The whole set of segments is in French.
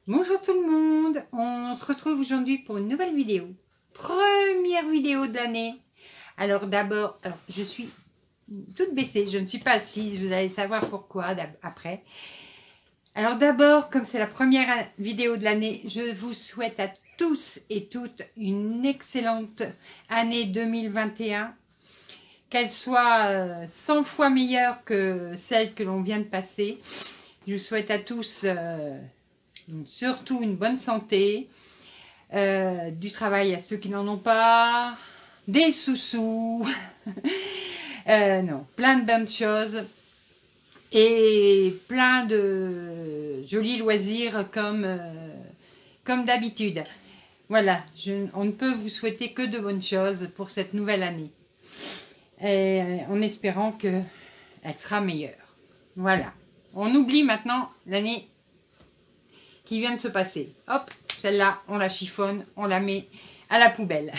Bonjour tout le monde, on se retrouve aujourd'hui pour une nouvelle vidéo. Première vidéo de l'année. Alors d'abord, je suis toute baissée, je ne suis pas assise, vous allez savoir pourquoi après. Alors d'abord, comme c'est la première vidéo de l'année, je vous souhaite à tous et toutes une excellente année 2021. Qu'elle soit 100 fois meilleure que celle que l'on vient de passer. Je vous souhaite à tous surtout une bonne santé, du travail à ceux qui n'en ont pas, des sous-sous, non, plein de bonnes choses et plein de jolis loisirs comme d'habitude. Voilà, on ne peut vous souhaiter que de bonnes choses pour cette nouvelle année. Et en espérant qu'elle sera meilleure. Voilà. On oublie maintenant l'année qui vient de se passer. Hop, celle-là, on la chiffonne, on la met à la poubelle.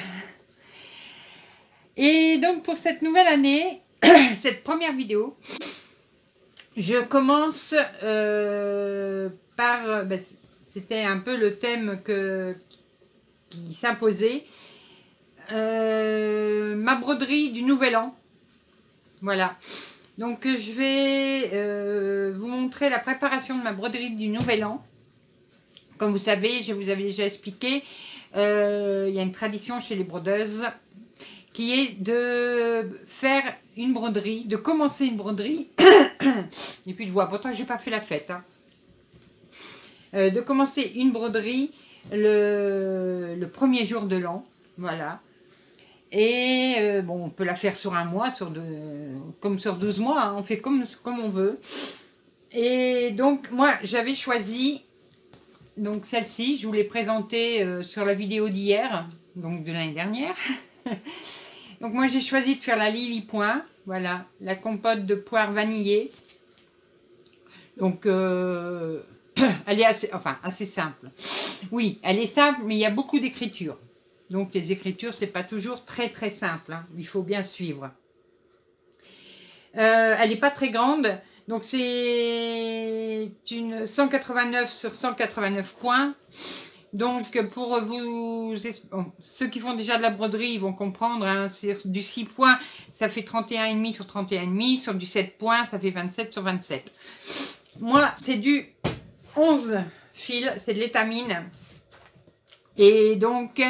Et donc pour cette nouvelle année, cette première vidéo, je commence par... c'était un peu le thème qui s'imposait. Ma broderie du Nouvel An. Voilà. Donc je vais vous montrer la préparation de ma broderie du Nouvel An. Comme vous savez, je vous avais déjà expliqué, il y a une tradition chez les brodeuses qui est de faire une broderie, de commencer une broderie. Et puis de voir, pourtant je n'ai pas fait la fête. Hein. De commencer une broderie le premier jour de l'an. Voilà. Et bon, on peut la faire sur un mois, comme sur 12 mois, hein, on fait comme on veut. Et donc, moi, j'avais choisi, donc celle-ci, je vous l'ai présentée sur la vidéo d'hier, donc de l'année dernière. Donc moi, j'ai choisi de faire la Lily Point, voilà, la compote de poire vanillée. Donc, elle est assez simple. Oui, elle est simple, mais il y a beaucoup d'écriture. Donc les écritures, c'est pas toujours très simple. Hein. Il faut bien suivre. Elle n'est pas très grande. Donc c'est une 189 sur 189 points. Donc pour vous... Bon, ceux qui font déjà de la broderie, ils vont comprendre. Hein, sur du 6 points, ça fait 31,5 sur 31,5. Sur du 7 points, ça fait 27 sur 27. Moi, c'est du 11 fils. C'est de l'étamine. Et donc...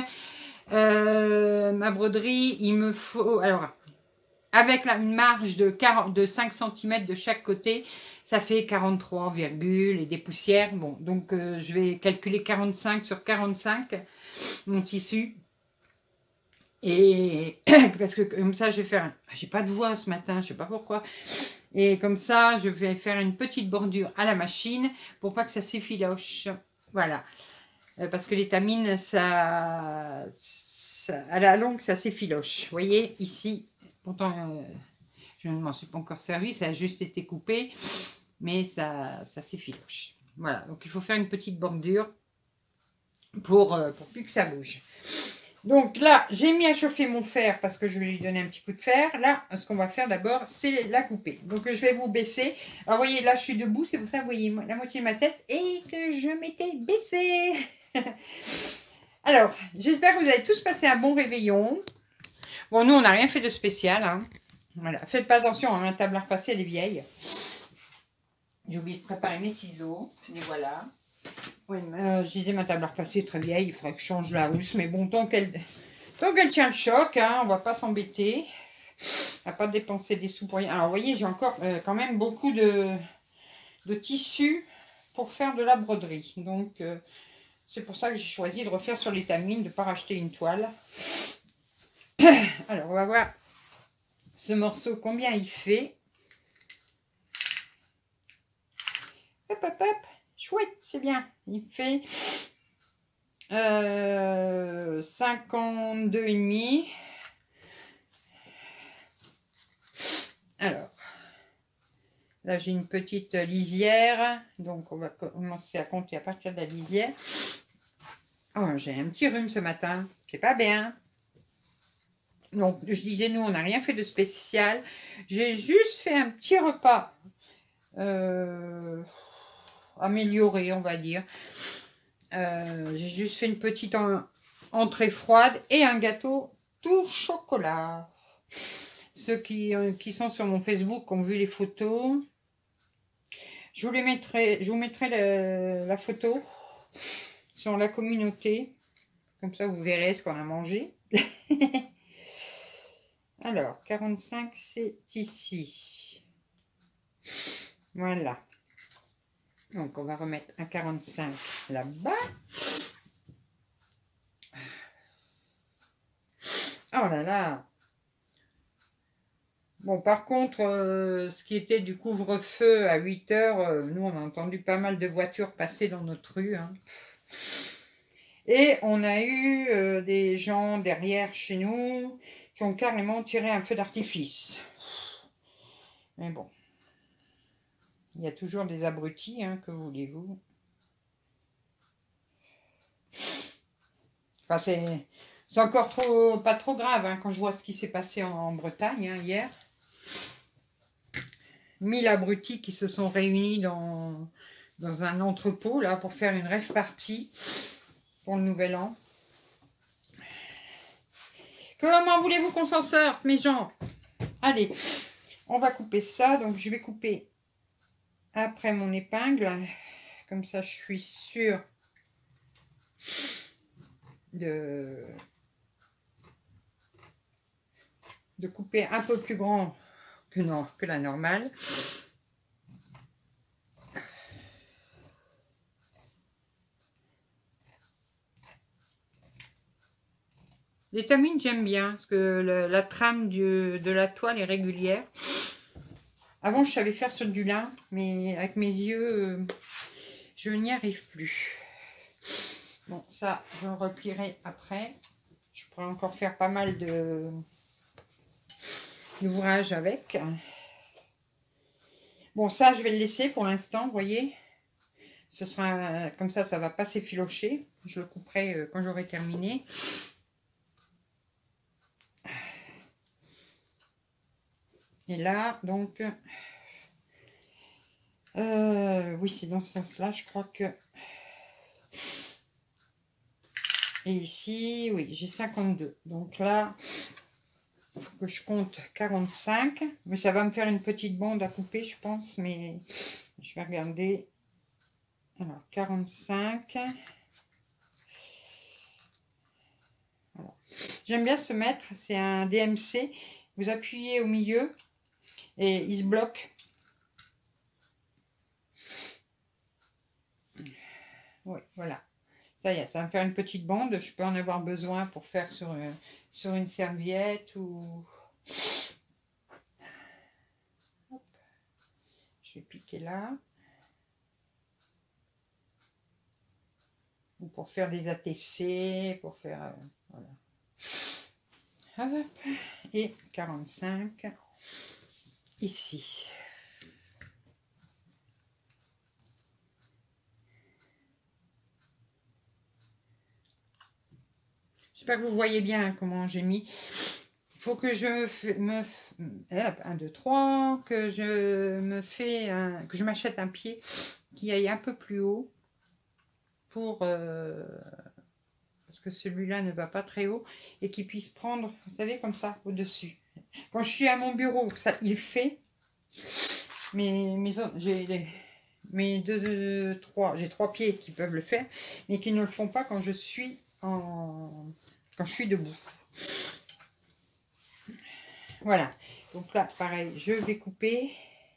ma broderie, il me faut, alors avec une marge de 5 cm de chaque côté, ça fait 43, et des poussières. Bon, donc je vais calculer 45 sur 45 mon tissu. Et parce que comme ça, je vais faire, j'ai pas de voix ce matin, je sais pas pourquoi. Et comme ça, je vais faire une petite bordure à la machine pour pas que ça s'effiloche. Voilà. Parce que l'étamine, ça, à la longue, ça s'effiloche. Vous voyez, ici, pourtant, je ne m'en suis pas encore servi, ça a juste été coupé, mais ça s'effiloche. Voilà, donc il faut faire une petite bordure pour plus que ça bouge. Donc là, j'ai mis à chauffer mon fer parce que je vais lui donner un petit coup de fer. Là, ce qu'on va faire d'abord, c'est la couper. Donc je vais vous baisser. Alors vous voyez, là, je suis debout, c'est pour ça, vous voyez la moitié de ma tête et que je m'étais baissée. Alors, j'espère que vous avez tous passé un bon réveillon. Bon, nous, on n'a rien fait de spécial. Hein. Voilà. Faites pas attention, hein, ma table à repasser, elle est vieille. J'ai oublié de préparer mes ciseaux. Les voilà. Oui, je disais, ma table à repasser est très vieille. Il faudrait que je change la housse. Mais bon, tant qu'elle tient le choc, hein, on va pas s'embêter. On va pas dépenser des sous pour rien. Alors, vous voyez, j'ai encore quand même beaucoup de tissu pour faire de la broderie. Donc... c'est pour ça que j'ai choisi de refaire sur l'étamine, de ne pas racheter une toile. Alors, on va voir ce morceau, combien il fait. Hop, hop, hop. Chouette, c'est bien. Il fait 52,5. Alors, là, j'ai une petite lisière. Donc, on va commencer à compter à partir de la lisière. Oh, j'ai un petit rhume ce matin. C'est pas bien. Donc, je disais, nous, on n'a rien fait de spécial. J'ai juste fait un petit repas amélioré, on va dire. J'ai juste fait une petite entrée froide et un gâteau tout chocolat. Ceux qui sont sur mon Facebook ont vu les photos. Je vous mettrai la photo sur la communauté. Comme ça, vous verrez ce qu'on a mangé. Alors, 45, c'est ici. Voilà. Donc, on va remettre un 45 là-bas. Oh là là! Bon, par contre, ce qui était du couvre-feu à 8 heures, nous, on a entendu pas mal de voitures passer dans notre rue. Hein. Et on a eu des gens derrière chez nous qui ont carrément tiré un feu d'artifice. Mais bon, il y a toujours des abrutis, hein, que voulez-vous. Enfin, c'est encore pas trop grave, hein, quand je vois ce qui s'est passé en Bretagne, hein, hier. 1000 abrutis qui se sont réunis dans un entrepôt là pour faire une rave party pour le nouvel an. Comment voulez-vous qu'on s'en sorte, mes gens? Allez, on va couper ça. Donc je vais couper après mon épingle. Comme ça, je suis sûre de couper un peu plus grand que la normale. Les tamines, j'aime bien, parce que la trame de la toile est régulière. Avant, je savais faire sur du lin, mais avec mes yeux, je n'y arrive plus. Bon, ça, je le replierai après. Je pourrais encore faire pas mal d'ouvrages avec. Bon, ça, je vais le laisser pour l'instant, vous voyez. Ce sera comme ça va pas s'effilocher. Je le couperai quand j'aurai terminé. Et là, donc, oui, c'est dans ce sens-là, je crois que... Et ici, oui, j'ai 52. Donc là, il faut que je compte 45. Mais ça va me faire une petite bande à couper, je pense. Mais je vais regarder. Alors, 45. Voilà. J'aime bien ce mètre. C'est un DMC. Vous appuyez au milieu et il se bloque. Oui, voilà. Ça y est, ça va me faire une petite bande. Je peux en avoir besoin pour faire sur une serviette ou... Hop. Je vais piquer là. Ou pour faire des ATC, pour faire... voilà. Hop. Et 45 ici. J'espère que vous voyez bien comment j'ai mis. Il faut que je me... Hop, 1, 2, 3. Que je me fais que je m'achète un pied qui aille un peu plus haut. Pour... parce que celui-là ne va pas très haut. Et qui puisse prendre, vous savez, comme ça, au-dessus. Quand je suis à mon bureau, ça, il fait. Mais j'ai 3 pieds qui peuvent le faire. Mais qui ne le font pas quand je suis debout. Voilà. Donc là, pareil, je vais couper.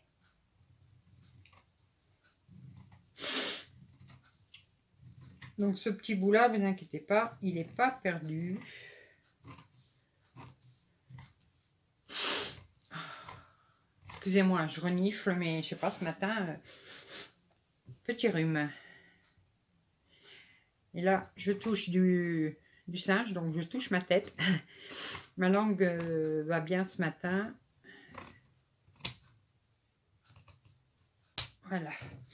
Donc ce petit bout là, vous inquiétez pas, il n'est pas perdu. Excusez-moi, je renifle, mais je sais pas, ce matin, petit rhume. Et là, je touche du singe, donc je touche ma tête. Ma langue va bien ce matin. Voilà.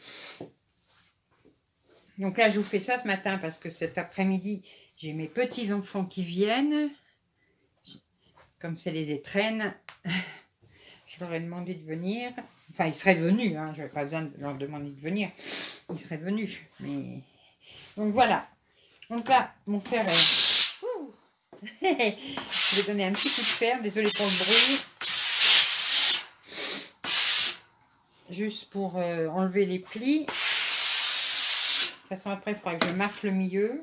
Donc là, je vous fais ça ce matin parce que cet après-midi, j'ai mes petits-enfants qui viennent. Comme c'est les étrennes, je leur ai demandé de venir. Enfin, ils seraient venus, hein, je n'avais pas besoin de leur demander de venir. Ils seraient venus, mais Donc voilà. Donc là, mon fer est... Ouh. Je vais donner un petit coup de fer. Désolée pour le bruit. Juste pour enlever les plis. De toute façon, après, il faudra que je marque le milieu.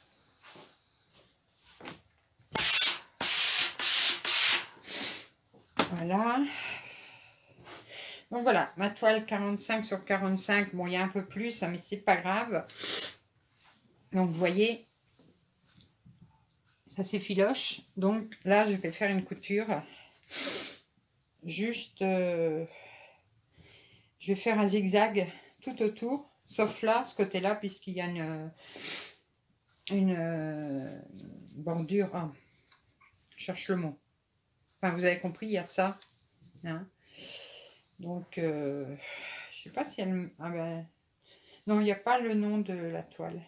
Voilà. Donc voilà, ma toile 45 sur 45. Bon, il y a un peu plus, hein, mais c'est pas grave. Donc, vous voyez, ça s'effiloche. Donc là, je vais faire une couture. Juste, je vais faire un zigzag tout autour. Sauf là, ce côté-là, puisqu'il y a une bordure. Ah, je cherche le mot. Enfin, vous avez compris, il y a ça. Hein. Donc, je sais pas si elle... Ah ben, non, il n'y a pas le nom de la toile.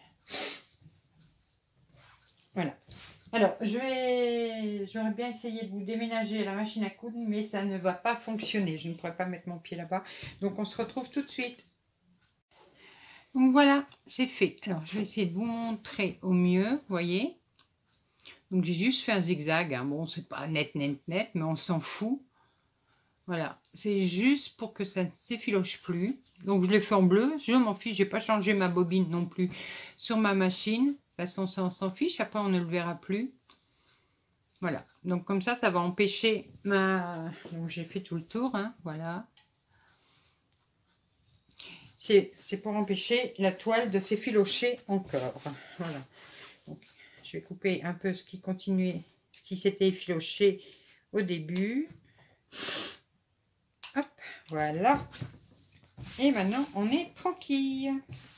Voilà. Alors, j'aurais bien essayé de vous déménager la machine à coudre, mais ça ne va pas fonctionner. Je ne pourrais pas mettre mon pied là-bas. Donc, on se retrouve tout de suite. Donc, voilà, c'est fait. Alors, je vais essayer de vous montrer au mieux, vous voyez. Donc, j'ai juste fait un zigzag. Hein. Bon, c'est pas net, mais on s'en fout. Voilà, c'est juste pour que ça ne s'effiloche plus. Donc, je l'ai fait en bleu. Je m'en fiche, j'ai pas changé ma bobine non plus sur ma machine. De toute façon, ça, on s'en fiche. Après, on ne le verra plus. Voilà, donc comme ça va empêcher ma... Donc, j'ai fait tout le tour, hein, voilà. C'est pour empêcher la toile de s'effilocher encore. Voilà. Donc, je vais couper un peu ce qui continuait, ce qui s'était effiloché au début. Hop, voilà. Et maintenant, on est tranquille.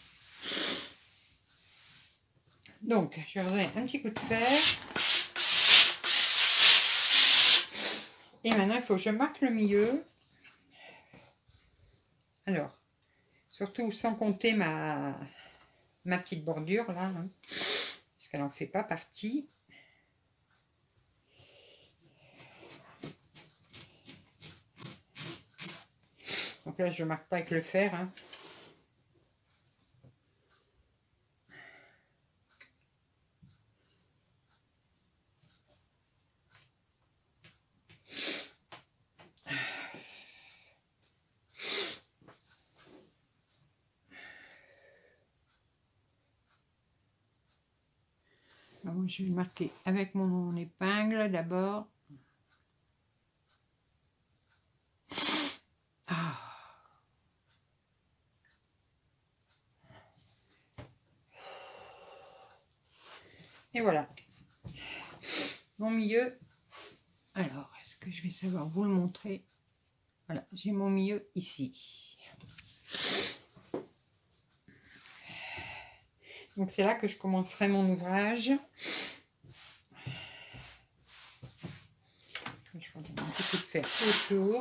Donc, je vais donner un petit coup de fer. Et maintenant, il faut que je marque le milieu. Alors, surtout sans compter ma petite bordure là, hein, parce qu'elle n'en fait pas partie. Donc là, je ne marque pas avec le fer. Hein. Alors, je vais marquer avec mon épingle d'abord. Ah. Et voilà. Mon milieu. Alors, est-ce que je vais savoir vous le montrer? Voilà, j'ai mon milieu ici. Donc c'est là que je commencerai mon ouvrage. Je vais un petit coup de fer autour.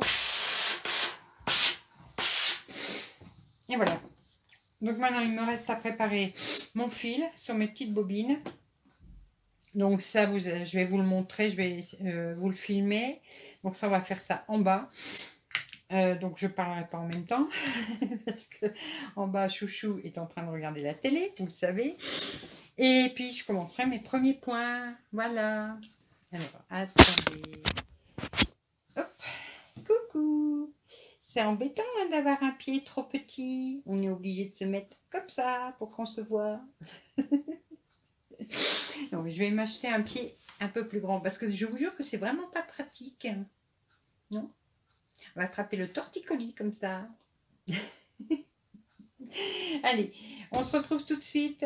Et voilà. Donc maintenant il me reste à préparer mon fil sur mes petites bobines. Donc ça, je vais vous le montrer, je vais vous le filmer. Donc ça, on va faire ça en bas. Donc je ne parlerai pas en même temps. Parce que en bas, Chouchou est en train de regarder la télé, vous le savez. Et puis je commencerai mes premiers points. Voilà. Alors, attendez. Hop. Coucou. C'est embêtant hein, d'avoir un pied trop petit. On est obligé de se mettre comme ça pour qu'on se voit. Donc, je vais m'acheter un pied un peu plus grand parce que je vous jure que c'est vraiment pas pratique. Non? On va attraper le torticolis comme ça. Allez, on se retrouve tout de suite.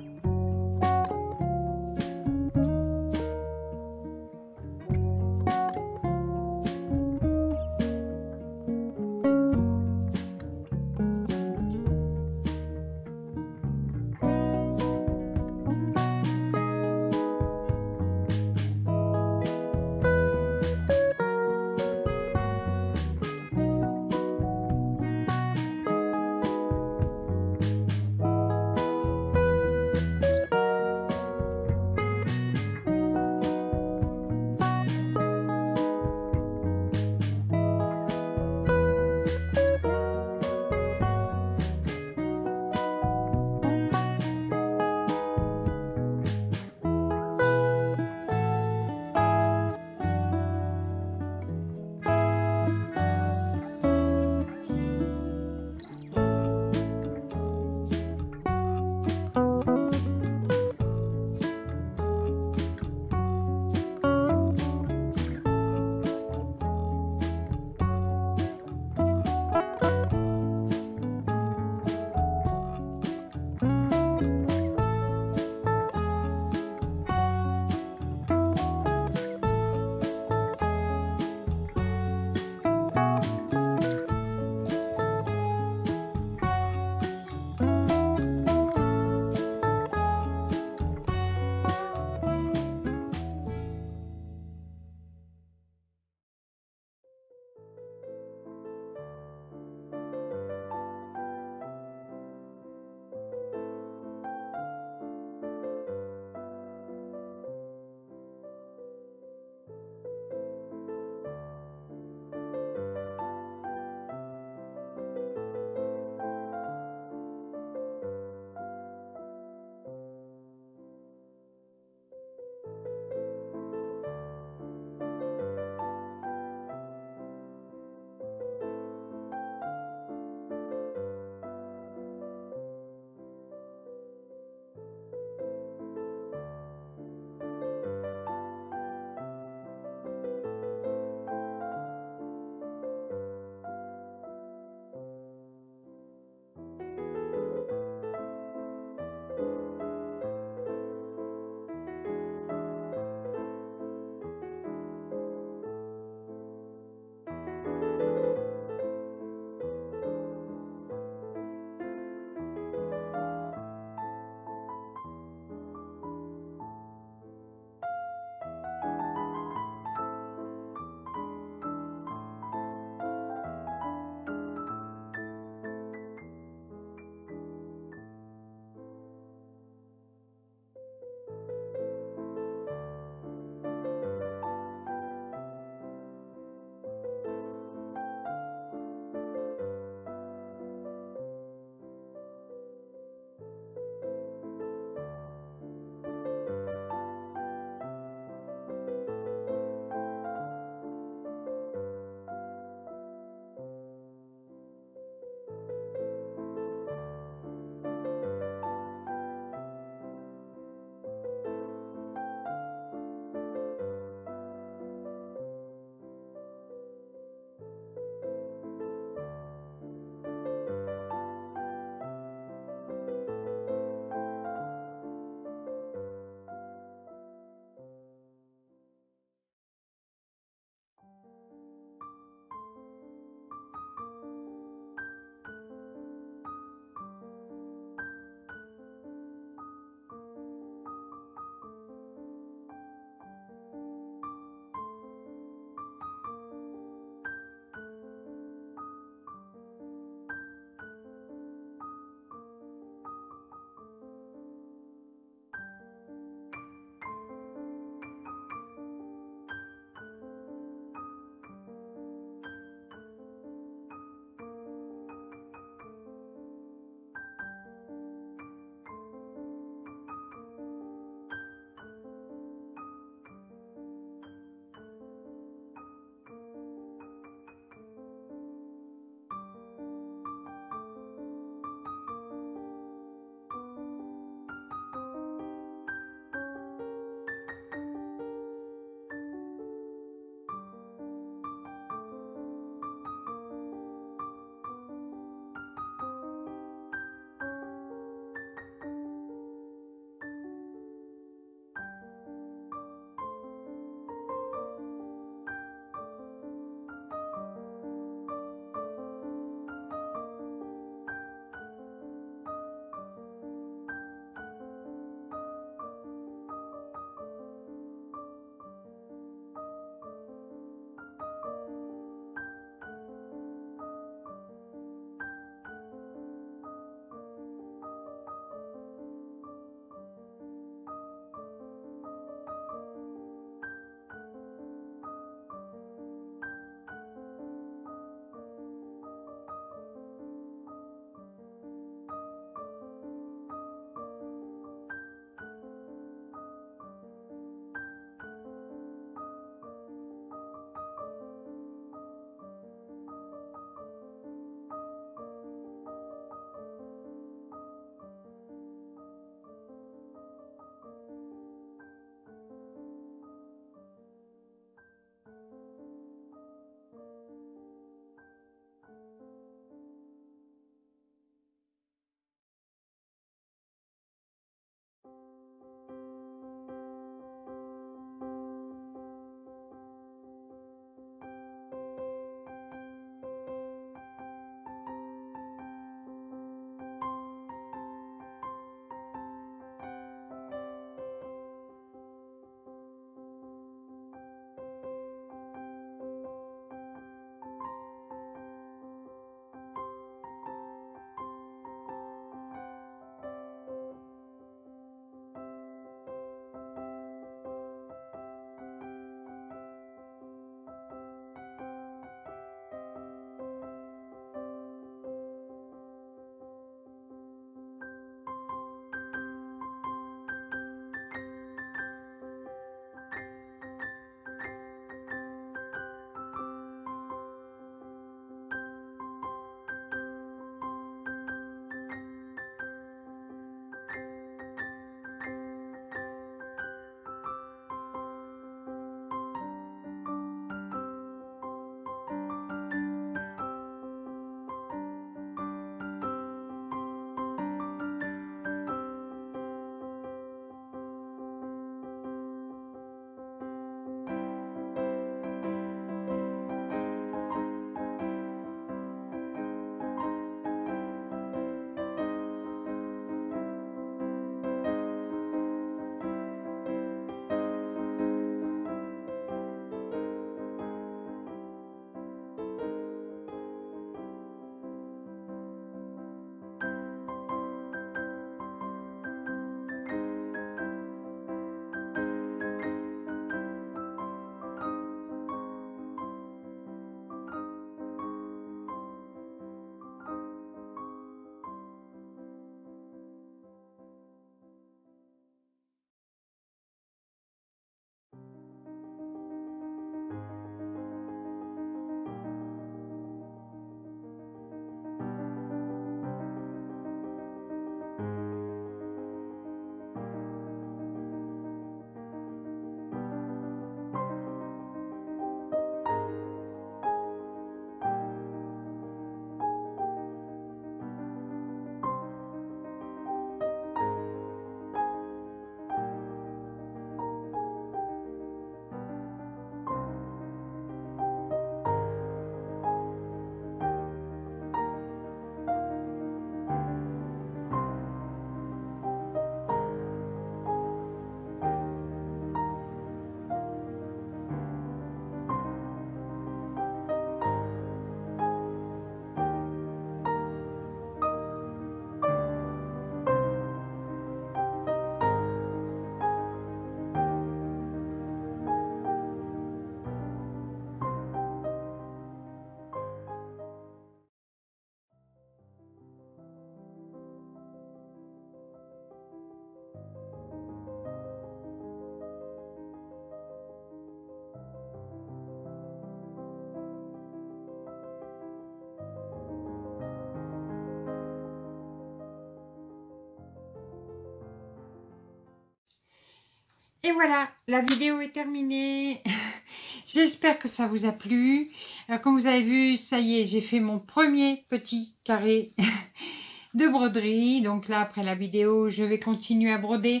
Et voilà, la vidéo est terminée. J'espère que ça vous a plu. Alors, comme vous avez vu, ça y est, j'ai fait mon premier petit carré de broderie. Donc là, après la vidéo, je vais continuer à broder.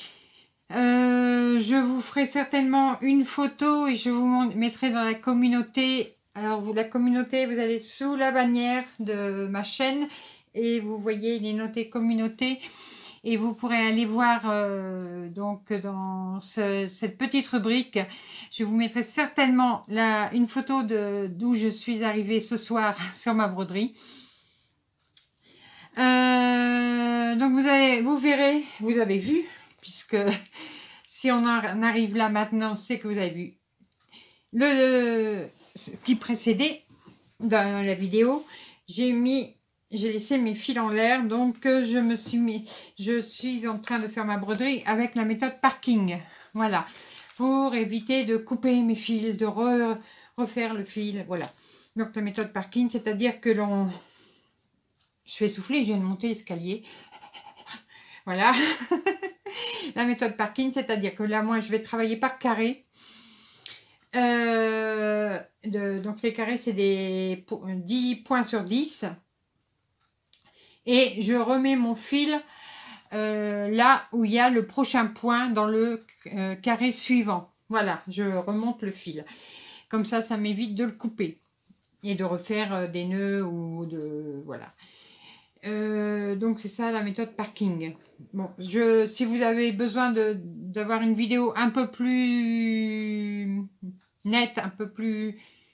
Je vous ferai certainement une photo et je vous mettrai dans la communauté. Alors, la communauté, vous allez sous la bannière de ma chaîne et vous voyez, il est noté communauté. Et vous pourrez aller voir donc dans cette petite rubrique. Je vous mettrai certainement une photo d'où je suis arrivée ce soir sur ma broderie. Donc vous verrez, vous avez vu, puisque si on en arrive là maintenant, c'est que vous avez vu ce qui précédait dans la vidéo. J'ai laissé mes fils en l'air, donc je suis en train de faire ma broderie avec la méthode parking. Voilà, pour éviter de couper mes fils, de refaire le fil. Voilà, donc la méthode parking, c'est-à-dire que je fais souffler, je viens de monter l'escalier. Voilà, la méthode parking, c'est-à-dire que là, moi, je vais travailler par carré. Donc les carrés, c'est des 10 points sur 10. Et je remets mon fil là où il y a le prochain point dans le carré suivant. Voilà, je remonte le fil. Comme ça, ça m'évite de le couper et de refaire des nœuds ou de... Voilà. Donc, c'est ça la méthode parking. Bon, si vous avez besoin d'avoir une vidéo un peu plus nette, un peu plus...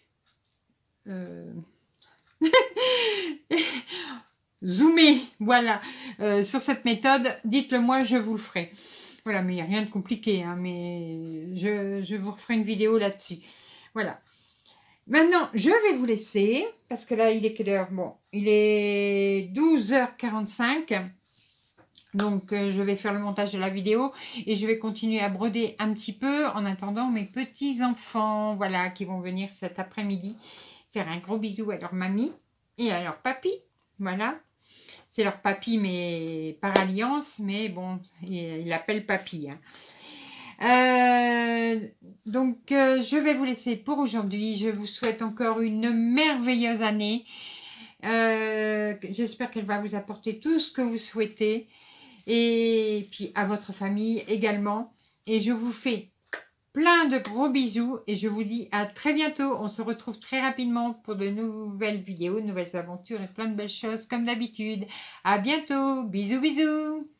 zoomé, voilà, sur cette méthode, dites-le moi, je vous le ferai. Voilà, mais il n'y a rien de compliqué, hein, mais je vous referai une vidéo là-dessus. Voilà. Maintenant, je vais vous laisser, parce que là, il est quelle heure? Bon, il est 12h45. Donc, je vais faire le montage de la vidéo et je vais continuer à broder un petit peu en attendant mes petits-enfants, voilà, qui vont venir cet après-midi faire un gros bisou à leur mamie et à leur papy, voilà. C'est leur papy, mais par alliance, mais bon, il l'appelle papy. Hein. Donc, je vais vous laisser pour aujourd'hui. Je vous souhaite encore une merveilleuse année. J'espère qu'elle va vous apporter tout ce que vous souhaitez. Et puis à votre famille également. Et je vous fais plein de gros bisous et je vous dis à très bientôt. On se retrouve très rapidement pour de nouvelles vidéos, de nouvelles aventures et plein de belles choses comme d'habitude. À bientôt. Bisous, bisous.